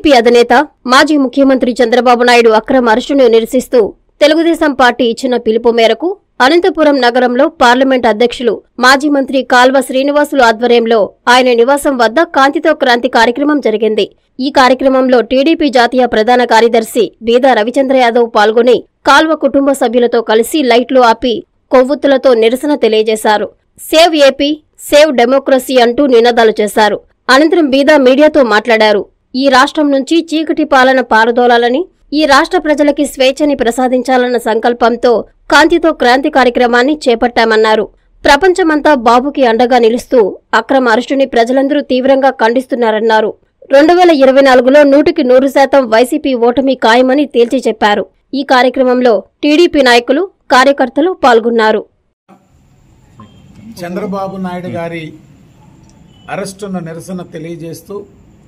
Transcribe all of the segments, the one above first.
TDP అధినేత మాజీ ముఖ్యమంత్రి చంద్రబాబు నాయుడు అక్రమ అరెస్టును నిరసిస్తూ తెలుగుదేశం పార్టీ ఇచ్చిన పిలుపు మేరకు అనంతపురం నగరంలో పార్లమెంట్ అధ్యక్షులు మాజీ మంత్రి కాల్వ శ్రీనివాసులు ఆధ్వర్యంలో ఆయన నివాసం వద్ద కాంతితో క్రాంతి కార్యక్రమం జరిగింది. ఈ కార్యక్రమంలో టీడీపీ జాతీయ ప్రధాన కార్యదర్శి బీదా రవిచంద్ర యాదవ్ పాల్గొని కాల్వ కుటుంబ సభ్యులతో కలిసి లైట్లు ఆపి కొవ్వొత్తులతో నిరసన తెలియజేశారు. సేవ్ ఏపీ, సేవ్ డెమోక్రసీ అంటూ నినాదాలు చేశారు. అనంతరం బీదా మీడియాతో మాట్లాడారు. ఈ రాష్ట్రం నుంచి చీకటి పాలన పారదోలాలని, ఈ రాష్ట్ర ప్రజలకి స్వేచ్ఛని ప్రసాదించాలన్న సంకల్పంతో కాంతితో క్రాంతి కార్యక్రమాన్ని చేపట్టామన్నారు. ప్రపంచమంతా బాబుకి అండగా నిలుస్తూ అక్రమ అరెస్టుని ప్రజలందరూ తీవ్రంగా ఖండిస్తున్నారన్నారు. 2024లో 100% వైసీపీ ఓటమి ఖాయమని తేల్చి చెప్పారు. ఈ కార్యక్రమంలో టీడీపీ నాయకులు, కార్యకర్తలు పాల్గొన్నారు. చంద్రబాబు నాయుడు గారి అరెస్టును నిరసన తెలియజేస్తూ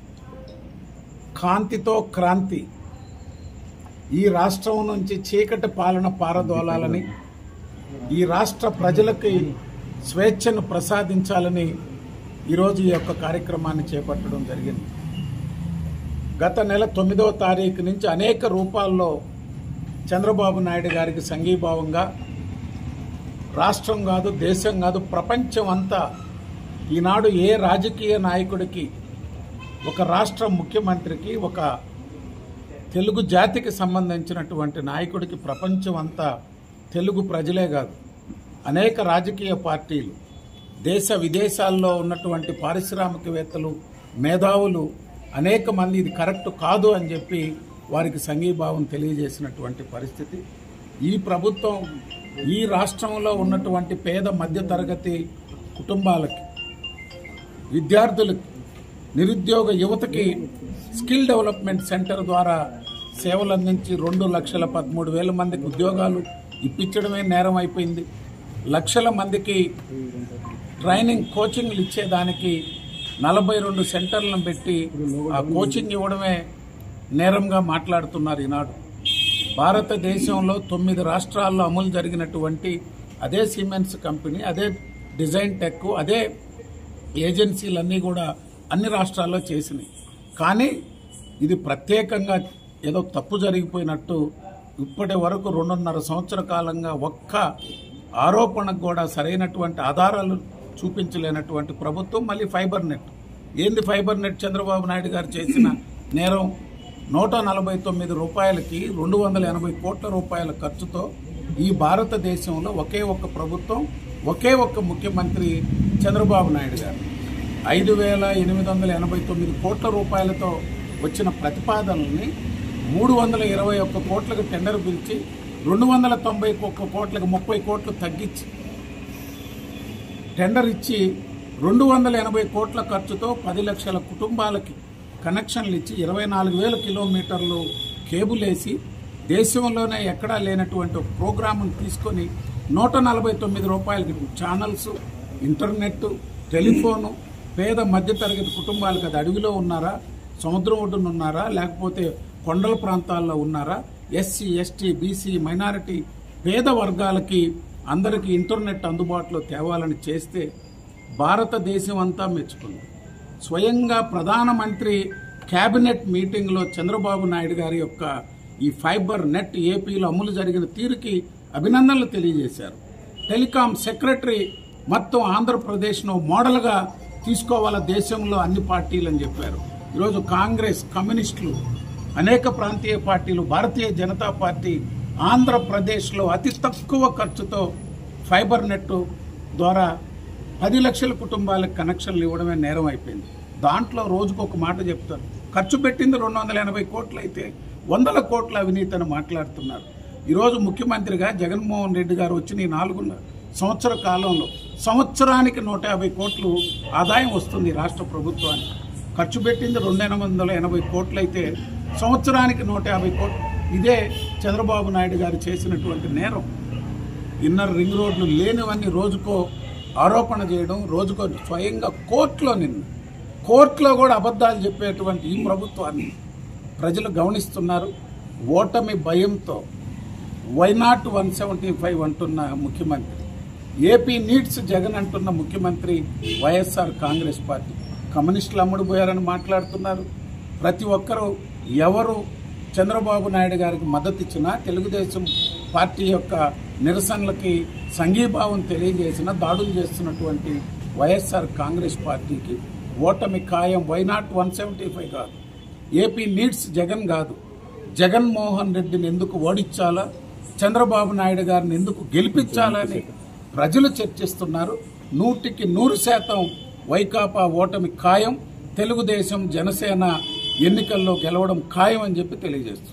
కాంతితో క్రాంతి, ఈ రాష్ట్రం నుంచి చీకటి పాలన పారదోలాలని, ఈ రాష్ట్ర ప్రజలకి స్వేచ్ఛను ప్రసాదించాలని ఈరోజు ఈ యొక్క కార్యక్రమాన్ని చేపట్టడం జరిగింది. గత నెల 9వ తారీఖు నుంచి అనేక రూపాల్లో చంద్రబాబు నాయుడు గారికి సంఘీభావంగా రాష్ట్రం కాదు, దేశం కాదు, ప్రపంచం అంతా ఈనాడు ఏ రాజకీయ నాయకుడికి, ఒక రాష్ట్ర ముఖ్యమంత్రికి, ఒక తెలుగు జాతికి సంబంధించినటువంటి నాయకుడికి ప్రపంచం అంతా, తెలుగు ప్రజలే కాదు, అనేక రాజకీయ పార్టీలు, దేశ విదేశాల్లో ఉన్నటువంటి పారిశ్రామికవేత్తలు, మేధావులు అనేక మంది ఇది కరెక్ట్ కాదు అని చెప్పి వారికి సంఘీభావం తెలియజేసినటువంటి పరిస్థితి. ఈ ప్రభుత్వం ఈ రాష్ట్రంలో ఉన్నటువంటి పేద మధ్యతరగతి కుటుంబాలకి, విద్యార్థులకి, నిరుద్యోగ యువతకి స్కిల్ డెవలప్మెంట్ సెంటర్ ద్వారా సేవలు అందించి 2,13,000 మందికి ఉద్యోగాలు ఇప్పించడమే నేరం అయిపోయింది. లక్షల మందికి ట్రైనింగ్, కోచింగ్లు ఇచ్చేదానికి 42 సెంటర్లను పెట్టి ఆ కోచింగ్ ఇవ్వడమే నేరంగా మాట్లాడుతున్నారు. ఈనాడు భారతదేశంలో 9 రాష్ట్రాల్లో అమలు జరిగినటువంటి అదే సిమెంట్స్ కంపెనీ, అదే డిజైన్ టెక్, అదే ఏజెన్సీలన్నీ కూడా అన్ని రాష్ట్రాల్లో చేసినాయి. కానీ ఇది ప్రత్యేకంగా ఏదో తప్పు జరిగిపోయినట్టు ఇప్పటి వరకు 2.5 సంవత్సర కాలంగా ఒక్క ఆరోపణకు కూడా సరైనటువంటి ఆధారాలు చూపించలేనటువంటి ప్రభుత్వం. మళ్ళీ ఫైబర్ నెట్, ఏంది ఫైబర్ నెట్? చంద్రబాబు నాయుడు గారు చేసిన నేరం 149 రూపాయలకి 280 కోట్ల రూపాయల ఖర్చుతో ఈ భారతదేశంలో ఒకే ఒక్క ప్రభుత్వం, ఒకే ఒక్క ముఖ్యమంత్రి చంద్రబాబు నాయుడు గారు 5,889 కోట్ల రూపాయలతో వచ్చిన ప్రతిపాదనల్ని 321 కోట్లకు టెండర్ పిలిచి 291 కోట్లకు 30 కోట్లు తగ్గించి టెండర్ ఇచ్చి 280 కోట్ల ఖర్చుతో 10 లక్షల కుటుంబాలకి కనెక్షన్లు ఇచ్చి 24,000 కిలోమీటర్లు కేబుల్ వేసి దేశంలోనే ఎక్కడా లేనటువంటి ప్రోగ్రామును తీసుకొని 149 రూపాయలకి ఛానల్స్, ఇంటర్నెట్, టెలిఫోను పేద మధ్యతరగతి కుటుంబాలకు, అది అడవిలో ఉన్నారా, సముద్రం ఒడ్డున ఉన్నారా, లేకపోతే కొండల ప్రాంతాల్లో ఉన్నారా, ఎస్సీ, ఎస్టీ, బీసీ, మైనారిటీ పేద వర్గాలకి అందరికీ ఇంటర్నెట్ అందుబాటులో తేవాలని చేస్తే భారతదేశం అంతా మెచ్చుకుంది. స్వయంగా ప్రధానమంత్రి కేబినెట్ మీటింగ్లో చంద్రబాబు నాయుడు గారి యొక్క ఈ ఫైబర్ నెట్ ఏపీలో అమలు జరిగిన తీరుకి అభినందనలు తెలియజేశారు. టెలికాం సెక్రటరీ మొత్తం ఆంధ్రప్రదేశ్ను మోడల్గా తీసుకోవాలా దేశంలో అన్ని పార్టీలు అని చెప్పారు. ఈరోజు కాంగ్రెస్, కమ్యూనిస్టులు, అనేక ప్రాంతీయ పార్టీలు, భారతీయ జనతా పార్టీ ఆంధ్రప్రదేశ్లో అతి తక్కువ ఖర్చుతో ఫైబర్ నెట్ ద్వారా 10 లక్షల కుటుంబాలకు కనెక్షన్లు ఇవ్వడమే నేరం అయిపోయింది. దాంట్లో రోజుకు ఒక మాట చెప్తారు. ఖర్చు పెట్టింది 280 కోట్లు అయితే 100 కోట్ల అవినీతి అని మాట్లాడుతున్నారు. ఈరోజు ముఖ్యమంత్రిగా జగన్మోహన్ రెడ్డి గారు వచ్చిన ఈ 4 సంవత్సర కాలంలో సంవత్సరానికి 150 కోట్లు ఆదాయం వస్తుంది రాష్ట్ర ప్రభుత్వానికి. ఖర్చు పెట్టింది 280 కోట్లు అయితే సంవత్సరానికి 150 కోట్లు. ఇదే చంద్రబాబు నాయుడు గారు చేసినటువంటి నేరం. ఇన్నర్ రింగ్ రోడ్లు లేనివన్నీ రోజుకో ఆరోపణ చేయడం, రోజుకో స్వయంగా కోర్టులో కూడా అబద్ధాలు చెప్పేటువంటి ఈ ప్రభుత్వాన్ని ప్రజలు గమనిస్తున్నారు. ఓటమి భయంతో వైనాట్ 175 అంటున్న ముఖ్యమంత్రి, ఏపీ నీడ్స్ జగన్ అంటున్న ముఖ్యమంత్రి వైఎస్ఆర్ కాంగ్రెస్ పార్టీ, కమ్యూనిస్టులు అమ్ముడుపోయారని మాట్లాడుతున్నారు. ప్రతి ఒక్కరూ ఎవరు చంద్రబాబు నాయుడు గారికి మద్దతు ఇచ్చినా, తెలుగుదేశం పార్టీ యొక్క నిరసనలకి సంఘీభావం తెలియజేసిన, దాడులు చేస్తున్నటువంటి వైఎస్ఆర్ కాంగ్రెస్ పార్టీకి ఓటమి ఖాయం. వైనాట్ 175 కాదు, ఏపీ నీడ్స్ జగన్ కాదు. జగన్మోహన్ రెడ్డిని ఎందుకు ఓడించాలా, చంద్రబాబు నాయుడు గారిని ఎందుకు గెలిపించాలని ప్రజలు చర్చిస్తున్నారు. 100% వైకాపా ఓటమి ఖాయం. తెలుగుదేశం జనసేన ఎన్నికల్లో గెలవడం ఖాయం అని చెప్పి తెలియజేస్తుంది.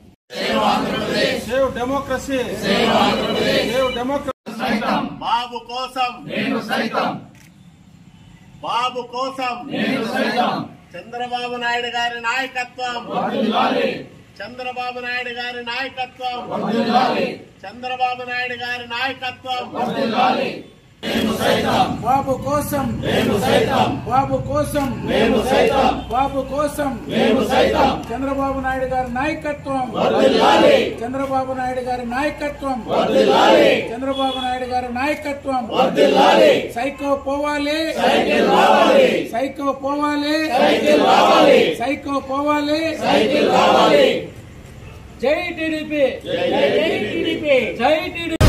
బాబు కోసం నేను సైతం, బాబు కోసం నేను సైతం. చంద్రబాబు నాయుడు గారి నాయకత్వం వర్ధిల్లాలి, చంద్రబాబు నాయుడు గారి నాయకత్వం వర్ధిల్లాలి, చంద్రబాబు నాయుడు గారి నాయకత్వం వర్ధిల్లాలి. బాబు కోసం నేను సైతం, బాబు కోసం నేను సైతం, బాబు కోసం నేను సైతం. చంద్రబాబు నాయుడు గారి నాయకత్వం వర్ధిల్లాలి, చంద్రబాబు నాయుడు గారి నాయకత్వం వర్ధిల్లాలి, చంద్రబాబు నాయుడు గారి నాయకత్వం వర్ధిల్లాలి. సైకో పోవాలి, సైకిల్ రావాలి, సైకో పోవాలి, సైకిల్ రావాలి, సైకో పోవాలి, సైకిల్ రావాలి. జై టీడీపీ, జై టీడీపీ, జై టీడీపీ.